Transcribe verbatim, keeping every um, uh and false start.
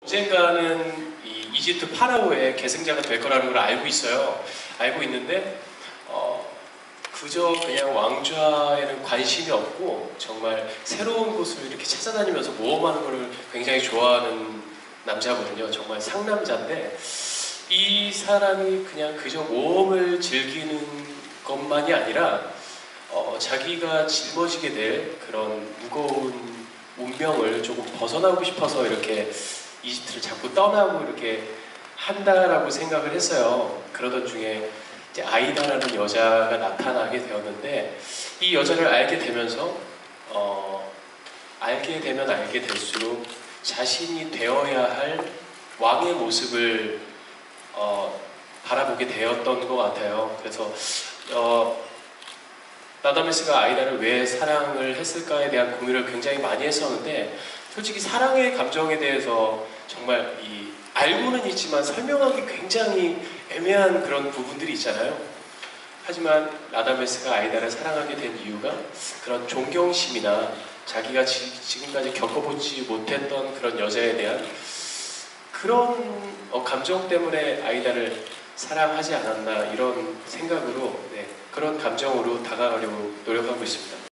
언젠가는 이 이집트 파라오의 계승자가 될 거라는 걸 알고 있어요. 알고 있는데 어, 그저 그냥 왕좌에는 관심이 없고 정말 새로운 곳을 이렇게 찾아다니면서 모험하는 것을 굉장히 좋아하는 남자거든요. 정말 상남자인데 이 사람이 그냥 그저 모험을 즐기는 것만이 아니라 어, 자기가 짊어지게 될 그런 무거운 운명을 조금 벗어나고 싶어서 이렇게 이집트를 자꾸 떠나고 이렇게 한다라고 생각을 했어요. 그러던 중에 이제 아이다라는 여자가 나타나게 되었는데 이 여자를 알게 되면서 어, 알게 되면 알게 될수록 자신이 되어야 할 왕의 모습을 어, 바라보게 되었던 것 같아요. 그래서 어, 라다메스가 아이다를 왜 사랑을 했을까에 대한 고민을 굉장히 많이 했었는데 솔직히 사랑의 감정에 대해서 정말 이 알고는 있지만 설명하기 굉장히 애매한 그런 부분들이 있잖아요. 하지만 라다메스가 아이다를 사랑하게 된 이유가 그런 존경심이나 자기가 지, 지금까지 겪어보지 못했던 그런 여자에 대한 그런 어, 감정 때문에 아이다를 사랑하지 않았나 이런 생각으로 네, 그런 감정으로 다가가려고 노력하고 있습니다.